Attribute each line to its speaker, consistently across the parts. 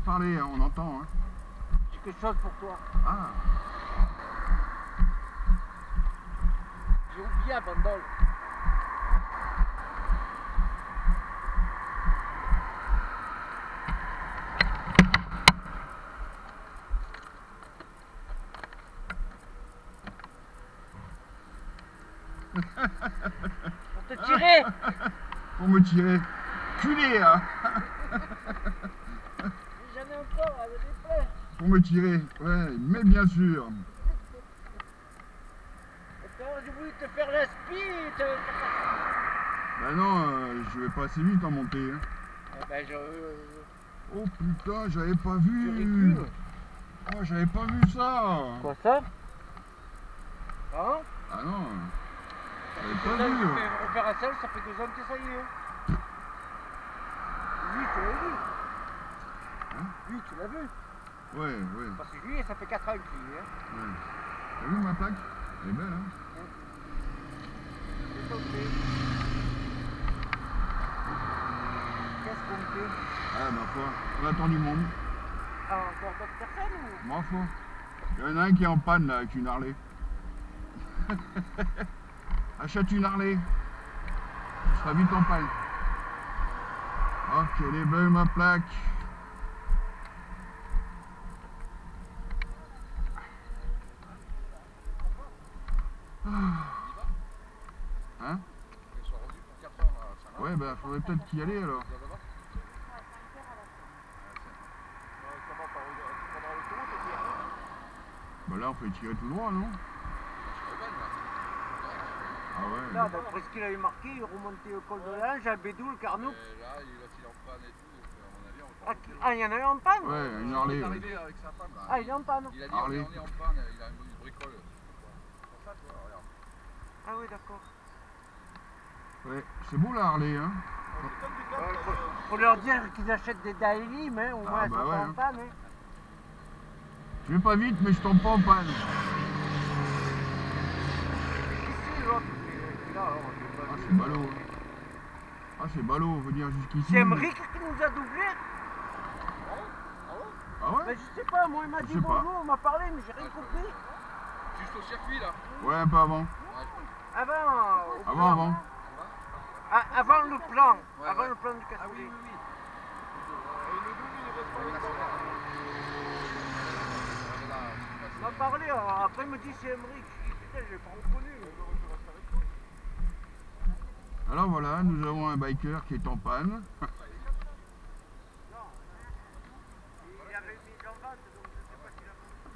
Speaker 1: parler, hein, on entend. Hein.
Speaker 2: J'ai quelque chose pour toi.
Speaker 1: Ah.
Speaker 2: J'ai oublié un bandol. Pour te tirer.
Speaker 1: Pour me tirer. Culé, hein.
Speaker 2: J'en ai encore avec des flèches.
Speaker 1: Pour me tirer, ouais, mais bien sûr.
Speaker 2: J'ai voulu te faire la speed.
Speaker 1: Bah non, je vais pas assez vite en montée. Hein.
Speaker 2: Eh ben
Speaker 1: Oh putain, j'avais pas vu. Oh, j'avais pas vu ça.
Speaker 2: Quoi ça? Hein?
Speaker 1: Ah non. J'avais
Speaker 2: Ça
Speaker 1: pas vu.
Speaker 2: opération, ça fait 2 ans que ça y est. Lui, tu l'as vu?
Speaker 1: Hein?
Speaker 2: Lui, tu l'as vu?
Speaker 1: Ouais, ouais.
Speaker 2: Parce que lui, ça fait 4 ans qu'il y est. Hein.
Speaker 1: Ouais. T'as vu ma plaque? Elle est belle, hein?
Speaker 2: Qu'est-ce qu'on fait? Qu'est-ce qu'on fait?
Speaker 1: Ah, ma foi, on attend du monde.
Speaker 2: Ah, encore d'autres personnes ou?
Speaker 1: Ma foi. Il y en a un qui est en panne là avec une Harley. Achète une Harley. Tu seras vite en panne. Oh, qu'elle est belle ma plaque. Hein? Ouais, bah faudrait peut-être y aller alors. Bah là on fait tirer tout droit, non? Ah ouais.
Speaker 2: Là, d'après ce qu'il avait marqué, il remontait au col de l'Ange, à Bédou, le Carnot.
Speaker 3: Là, il est en panne et tout, à mon avis, on va pas.
Speaker 2: Ah, il y en a un en panne?
Speaker 1: Ouais, une Harley.
Speaker 3: Il est
Speaker 1: Ouais.
Speaker 3: arrivé avec sa femme là.
Speaker 2: Ah, il est en panne.
Speaker 3: Il a dit
Speaker 1: Harley.
Speaker 3: on est en panne, il a une bricole. C'est pour ça, tu vois, regarde.
Speaker 2: Ah oui, d'accord.
Speaker 1: Ouais, c'est beau la Harley, hein?
Speaker 2: Faut leur dire qu'ils achètent des Daily, mais au moins
Speaker 1: Ah,
Speaker 2: elles
Speaker 1: bah
Speaker 2: sont
Speaker 1: ouais,
Speaker 2: pas
Speaker 1: hein.
Speaker 2: en panne. Hein.
Speaker 1: Je vais pas vite, mais je tombe pas en panne.
Speaker 2: Ici, l'autre, il est là, alors,
Speaker 1: Ah, c'est ballot. Ah, c'est ballot, venir jusqu'ici.
Speaker 2: c'est Emmerich qui nous a doublé.
Speaker 1: Ah ouais?
Speaker 2: Mais je sais pas, moi il m'a
Speaker 1: Je
Speaker 2: dit
Speaker 1: sais pas.
Speaker 2: bonjour, on m'a parlé, mais j'ai rien compris.
Speaker 3: Juste au circuit là.
Speaker 1: Ouais, un peu avant.
Speaker 3: Ouais, je crois.
Speaker 2: Avant, au plan.
Speaker 1: Avant.
Speaker 2: Ah, avant le plan.
Speaker 3: Ouais,
Speaker 2: Avant
Speaker 3: ouais.
Speaker 2: le plan du
Speaker 3: Ah
Speaker 2: Castellet.
Speaker 3: oui, oui, oui.
Speaker 2: On m'a parlé, alors après il me dit c'est Emmerich. Je dis putain, je l'ai pas reconnu.
Speaker 1: Alors voilà, nous avons un biker qui est en panne.
Speaker 2: Il avait mis en vente, donc je sais pas s'il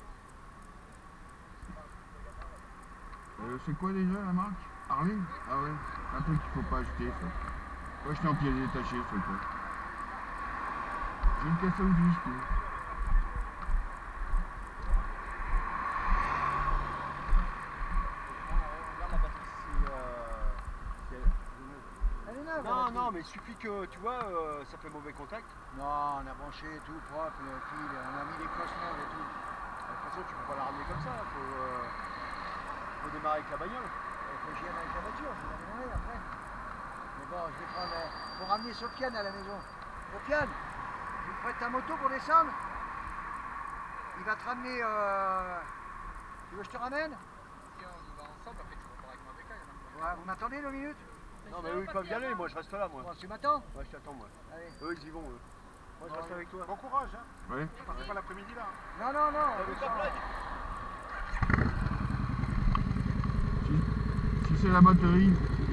Speaker 2: a...
Speaker 1: C'est quoi déjà la marque? Harley? Ah ouais, un truc qu'il faut pas acheter ça. Faut acheter en pièces détachées, c'est quoi. J'ai une caisse à outils, je trouve.
Speaker 4: Non, non, mais il suffit que, tu vois, ça fait mauvais contact.
Speaker 5: Non, on a branché tout propre, le fil, on a mis les cosmos et tout.
Speaker 4: De toute façon, tu peux pas la ramener comme ça. Faut démarrer avec la bagnole.
Speaker 5: Il faut que j'y aille avec la voiture, je vais la démarrer après. Mais bon, je vais prendre. Faut ramener Sofiane à la maison. Sofiane, tu me prêtes ta moto pour descendre? Il va te ramener. Tu veux que je te ramène?
Speaker 3: Si on y va ensemble, après tu repars avec ma bécaille.
Speaker 5: Ouais, vous m'attendez 2 minutes?
Speaker 4: Non, mais eux, ils peuvent y aller. Moi, je reste là, moi.
Speaker 5: Bon, tu m'attends?
Speaker 4: Ouais, je t'attends, moi.
Speaker 5: Allez.
Speaker 4: Eux, ils y vont, eux. Moi, je reste avec toi.
Speaker 6: Bon courage, hein.
Speaker 1: Ouais.
Speaker 6: Je partez pas l'après-midi là.
Speaker 5: Non, non, non.
Speaker 1: Si c'est la batterie,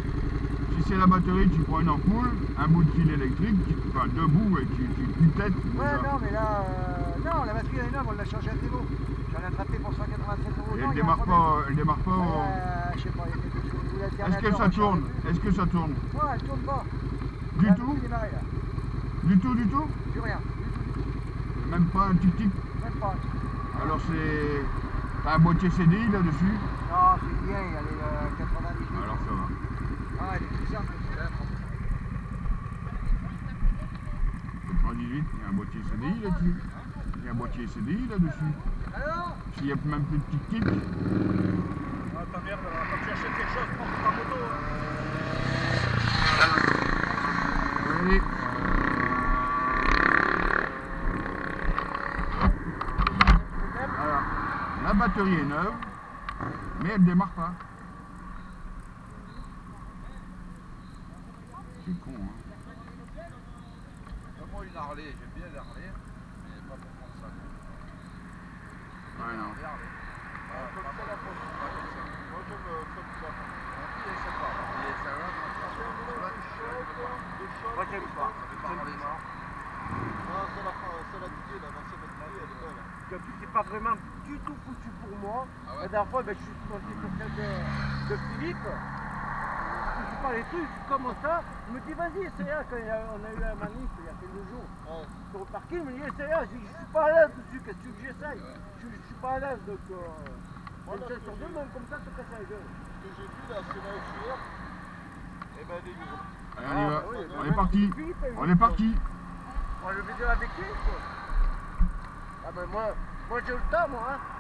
Speaker 1: tu prends une ampoule, un bout de fil électrique, enfin 2 bouts et tu têtes.
Speaker 5: Ouais, non, mais là. Non, la batterie elle est neuve, on l'a changée à vélo. J'en ai attrapé pour 187 €.
Speaker 1: Et elle démarre pas,
Speaker 5: Je sais pas, il y a quelque chose. Ou
Speaker 1: Est-ce que
Speaker 5: l'alternateur,
Speaker 1: ça
Speaker 5: on
Speaker 1: tourne?
Speaker 5: change plus.
Speaker 1: Est-ce que ça tourne?
Speaker 5: Non, elle tourne pas.
Speaker 1: Du
Speaker 5: Elle a
Speaker 1: tout?
Speaker 5: démarré, là.
Speaker 1: Du tout?
Speaker 5: Plus rien.
Speaker 1: Même pas un tic-tic?
Speaker 5: Même pas.
Speaker 1: Alors c'est... T'as un boîtier CDI là-dessus?
Speaker 5: Non, c'est bien, elle est 98.
Speaker 1: Alors ça va.
Speaker 5: Ah, elle est plus simple.
Speaker 1: 98, il y a un boîtier CDI là-dessus. Il y a un boîtier CDI là-dessus.
Speaker 5: Alors?
Speaker 1: S'il n'y a même plus de tic-tic.
Speaker 6: Ah, ta merde, là, quand tu achètes quelque chose, prends ta moto.
Speaker 1: Oui. batterie est neuve, mais elle démarre pas. C'est con, hein.
Speaker 3: Moi, une Harley, j'aime bien les Harley, mais pas pour prendre ça.
Speaker 1: Ouais, non.
Speaker 3: Les Harley.
Speaker 4: Comme ça la prochaine.
Speaker 3: Pas comme ça.
Speaker 4: Moi j'aime comme ça.
Speaker 3: Il est sympa. Il est sympa.
Speaker 2: Moi, j'aime pas.
Speaker 3: Ça fait pas Harley, ça.
Speaker 4: Non, c'est la Didier, la l'ancienne Didier, elle est belle.
Speaker 2: Et puis, c'est pas vraiment du tout foutu pour moi.
Speaker 3: Ah ouais.
Speaker 2: La dernière fois, ben, je suis monté sur celle de Philippe. Je parle des trucs comme ça. Il me dit, vas-y, essaye. Quand on a eu la manif il y a quelques jours
Speaker 4: Ouais.
Speaker 2: sur le parking, il me dit, essaye. Je dis, je suis pas à l'aise dessus. Qu'est-ce que tu veux que j'essaye? Je suis pas à l'aise. Donc,
Speaker 4: Voilà,
Speaker 2: une sur deux, même comme ça, se casse la gueule.
Speaker 4: Ce que j'ai vu là, c'est la FGR. Et ben, elle est libre.
Speaker 1: Allez, on y va.
Speaker 2: oui,
Speaker 1: On est parti. On est parti.
Speaker 2: Moi, je vais dire avec lui, quoi. Ah ben moi j'ai le temps, moi, hein.